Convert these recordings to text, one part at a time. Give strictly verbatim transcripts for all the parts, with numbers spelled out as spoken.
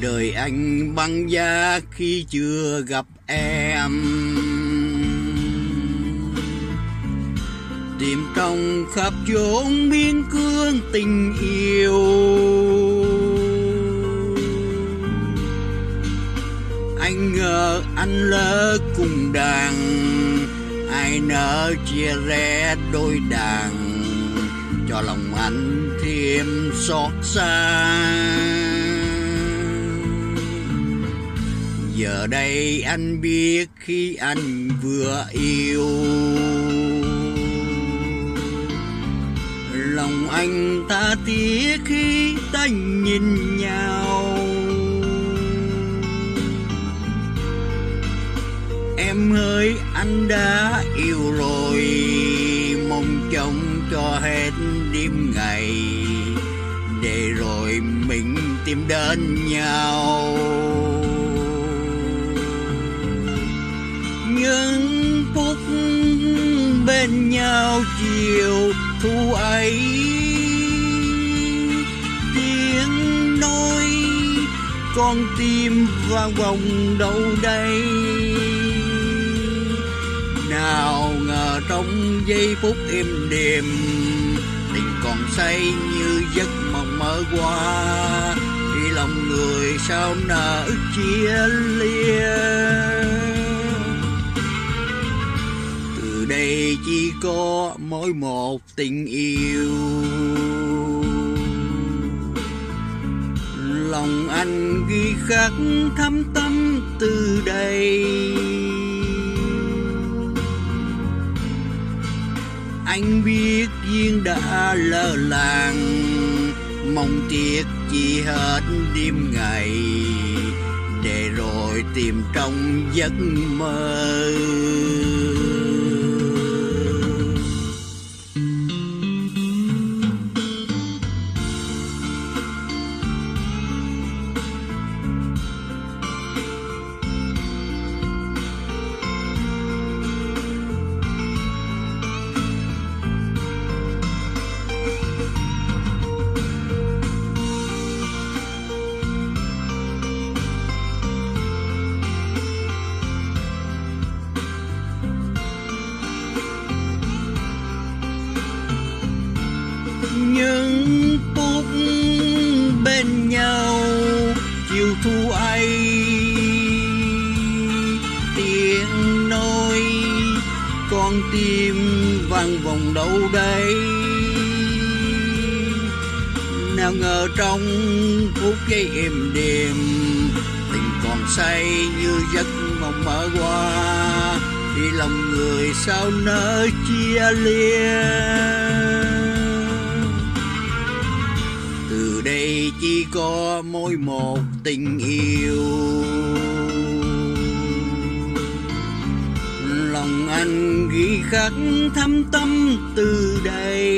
đời anh băng giá khi chưa gặp em. Tìm trong khắp chốn biên cương tình yêu, anh ngờ anh lỡ cùng đàn, ai nỡ chia rẽ đôi đàn, cho lòng anh thêm xót xa. Giờ đây anh biết khi anh vừa yêu, lòng anh tha thiết khi ta nhìn nhau. Em ơi anh đã yêu rồi, mong trông cho hết đêm ngày, để rồi mình tìm đến nhau. Những phút bên nhau chiều thu ấy, tiếng nói con tim vang vòng đâu đây. Nào ngờ trong giây phút êm đềm, tình còn say như giấc mộng mơ qua, thì lòng người sao nỡ chia lìa. Từ đây chỉ có mỗi một tình yêu, lòng anh ghi khắc thâm tâm từ đây. Anh biết duyên đã lỡ làng, mong tiếc chỉ hết đêm ngày, để rồi tìm trong giấc mơ. Những phút bên nhau chiều thu ấy, tiếng nói con tim vang vòng đâu đây. Nào ngờ trong phút giây êm đềm, tình còn say như giấc mộng mơ qua, thì lòng người sao nỡ chia lìa. Từ đây chỉ có mỗi một tình yêu, lòng anh ghi khắc thâm tâm từ đây.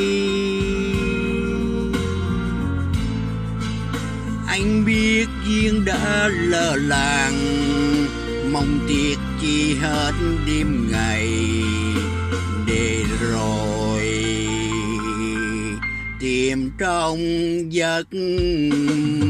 Anh biết duyên đã lỡ làng, mong tiếc chỉ hết đêm ngày, để rồi tìm trong giấc